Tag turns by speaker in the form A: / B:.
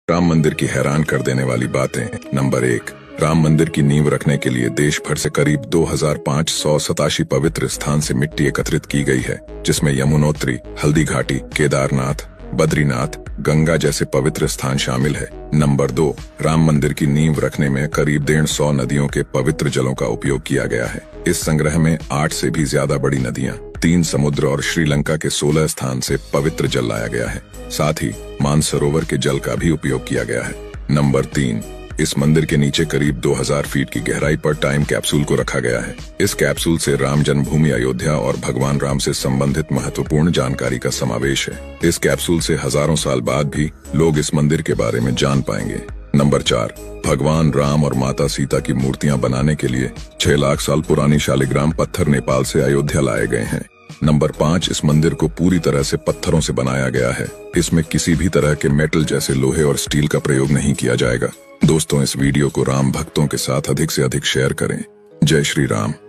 A: राम मंदिर की हैरान कर देने वाली बातें। नंबर 1, राम मंदिर की नींव रखने के लिए देश भर से करीब 2587 पवित्र स्थान से मिट्टी एकत्रित की गई है, जिसमें यमुनोत्री, हल्दी घाटी, केदारनाथ, बद्रीनाथ, गंगा जैसे पवित्र स्थान शामिल है। नंबर 2, राम मंदिर की नींव रखने में करीब 150 नदियों के पवित्र जलों का उपयोग किया गया है। इस संग्रह में 8 से भी ज्यादा बड़ी नदियां, 3 समुद्र और श्रीलंका के 16 स्थान से पवित्र जल लाया गया है। साथ ही मानसरोवर के जल का भी उपयोग किया गया है। नंबर 3, इस मंदिर के नीचे करीब 2000 फीट की गहराई पर टाइम कैप्सूल को रखा गया है। इस कैप्सूल से राम जन्मभूमि अयोध्या और भगवान राम से संबंधित महत्वपूर्ण जानकारी का समावेश है। इस कैप्सूल से हजारों साल बाद भी लोग इस मंदिर के बारे में जान पाएंगे। नंबर 4, भगवान राम और माता सीता की मूर्तियां बनाने के लिए 6 लाख साल पुरानी शालिग्राम पत्थर नेपाल से अयोध्या लाए गए हैं। नंबर 5, इस मंदिर को पूरी तरह से पत्थरों से बनाया गया है। इसमें किसी भी तरह के मेटल जैसे लोहे और स्टील का प्रयोग नहीं किया जाएगा। दोस्तों, इस वीडियो को राम भक्तों के साथ अधिक से अधिक शेयर करें। जय श्री राम।